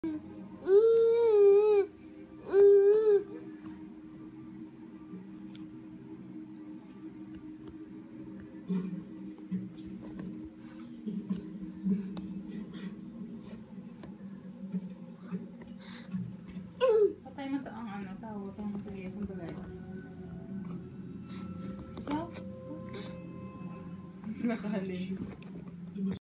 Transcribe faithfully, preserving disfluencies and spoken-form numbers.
Patay mo to ang ano, tao, itong matagay sa bagay. So, mas nakahalin.